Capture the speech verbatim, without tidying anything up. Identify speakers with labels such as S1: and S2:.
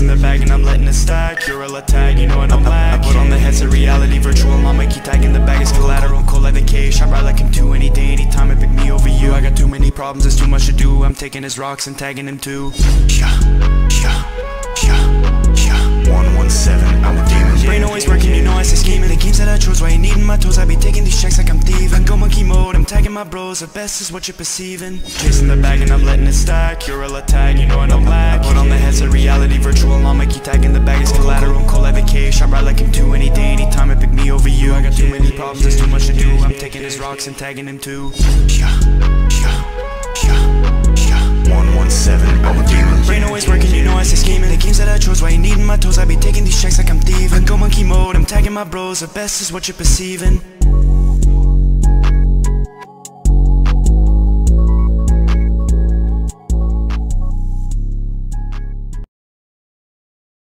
S1: Chasing the bag and I'm letting it stack. You're a tag, you know I don't lack. I put on the heads of reality, virtual. I'ma keep tagging the bag as collateral. Cold like the cage, I ride like him too. Any day, anytime, it pick me over you. I got too many problems, there's too much to do. I'm taking his rocks and tagging him too. Yeah, yeah, yeah, yeah. one one seven, I'm a demon. Brain always working, you know I say scheming. The games that I chose, why you needing my toes. I be taking these checks like I'm thieving. I go monkey mode, I'm tagging my bros. The best is what you're perceiving. Chasing the bag and I'm letting it stack. You're a tag, you know I don't lack. I put on the heads of reality, virtual. I'ma keep tagging the bag as collateral. Cold like the cage, I ride like him too. Any day, anytime, it pick me over you. I got too many problems, there's too much to do. I'm taking his rocks and tagging him too. Yeah, yeah, yeah, yeah. one one seven, I'm a demon. Brain always working, you know I say scheming. The games that I chose, why you needing my toes. I be taking these checks like I'm thieving. I go monkey mode, I'm tagging my bros. The best is what you're perceiving.